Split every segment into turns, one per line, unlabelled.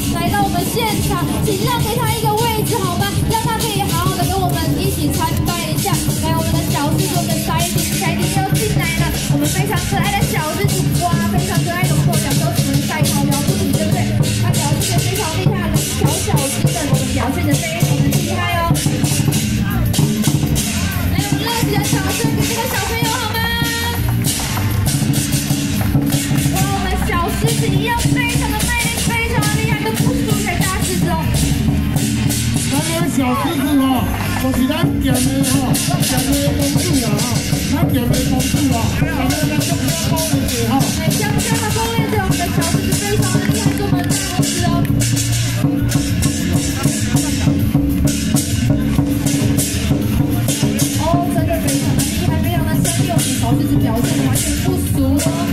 来到我们现场，请让给他一个位置好吗？让他可以好好的跟我们一起参拜一下。来，我们的小狮子，我们的彩铃要进来了，我们非常可爱的小狮子，哇，非常可爱，龙头两都只能带好苗不停，对不对？他表现的非常厉害，小狮子，我们表现的非常的厉害哦。来，我们热情的掌声给这个小朋友好吗？哇，我们小狮子一样非常的卖力，非常的厉害，都不输给大狮子哦。
咱们小狮子哦，就是咱剑的吼，剑的公主啦吼，咱剑的公主啊，咱们来中央攻略者吼。
来，香香的攻略者，我们的小狮子非常的厉害，是我们的大公司哦。哦，真的非常的厉害，非常的生硬，我们小狮子表现的完全不俗哦。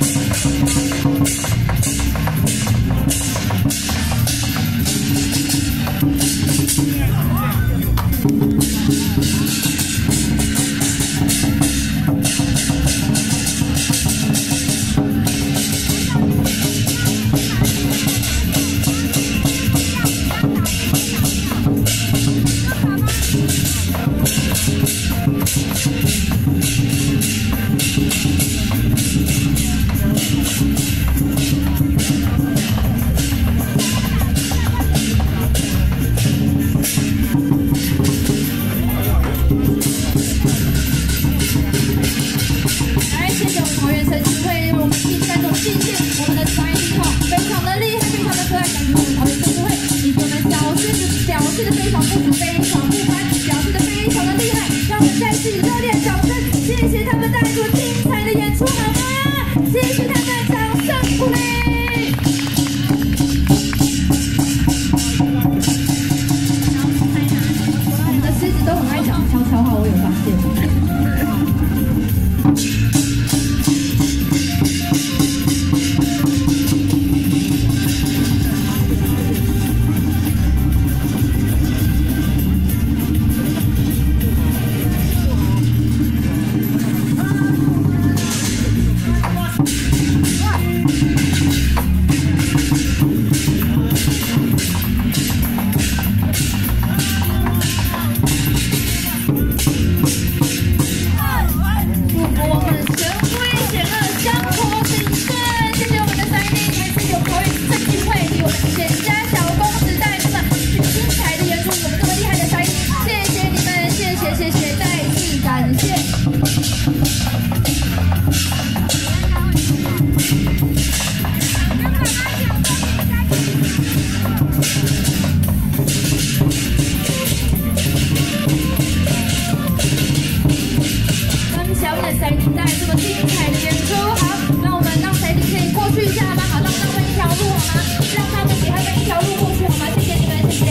带这么精彩的演出。